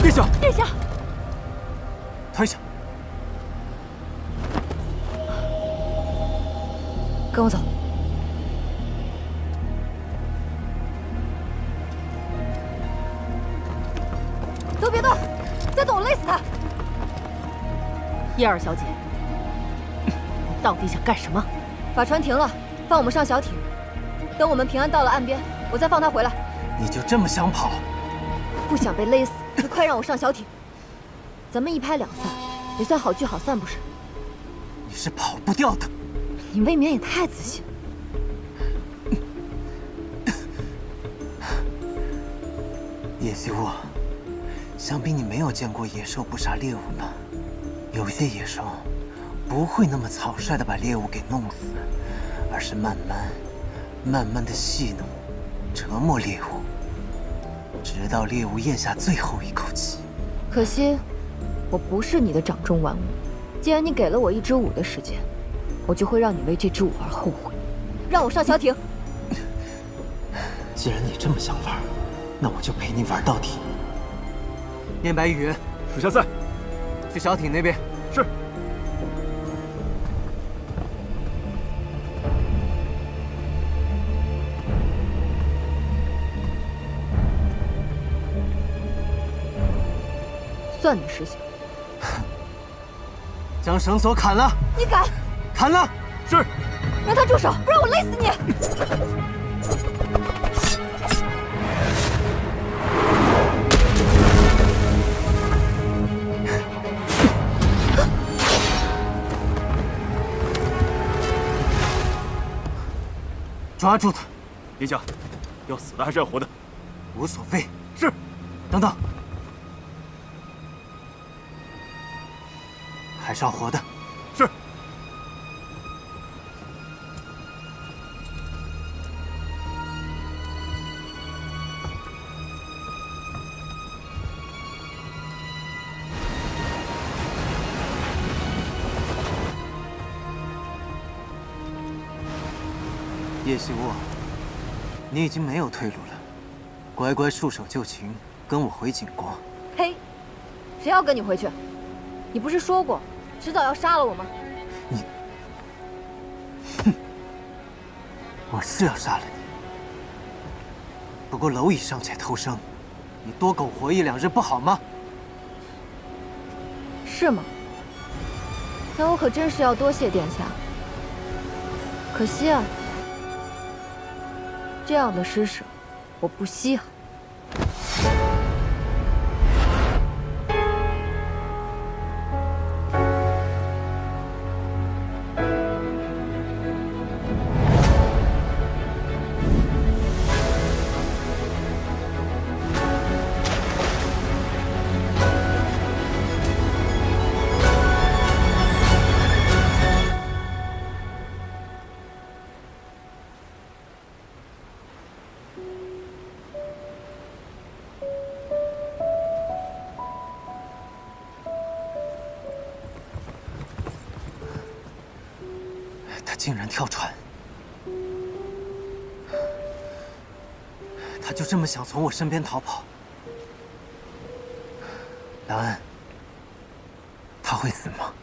殿下， 殿下， 退下！ 跟我走。都别动，再动我勒死他！叶二小姐，你到底想干什么？把船停了，放我们上小艇。等我们平安到了岸边，我再放他回来。 你就这么想跑？ 不想被勒死，就快让我上小艇。咱们一拍两散，也算好聚好散，不是？ 你是跑不掉的。 你未免也太自信。 叶希雾，想必你没有见过野兽不杀猎物吧？有些野兽不会那么草率地把猎物给弄死，而是慢慢地戏弄、折磨猎物，直到猎物咽下最后一口气。 可惜，我不是你的掌中玩物。既然你给了我一支舞的时间，我就会让你为这支舞而后悔。让我上小艇。 既然你这么想玩，那我就陪你玩到底。念白语言， 属下在。 去小艇那边。 是。 算你识相。 将绳索砍了！ 你敢？ 砍了！ 是。 让他住手，不然我勒死你！ 抓住他！ 殿下，要死的还是要活的？ 无所谓。 是。 等等，还是要活的。 是。 叶希雾，你已经没有退路了，乖乖束手就擒，跟我回景国。 呸！谁要跟你回去？你不是说过，迟早要杀了我吗？ 你，哼！我是要杀了你，不过蝼蚁尚且偷生，你多苟活1、2日不好吗？ 是吗？那我可真是要多谢殿下。可惜啊。这样的施舍，我不稀罕。 竟然跳船！他就这么想从我身边逃跑？兰恩，他会死吗？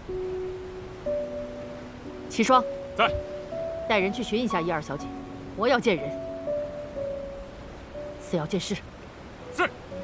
齐霜在， 带人去寻一下叶二小姐，我要见人，死要见尸。 是。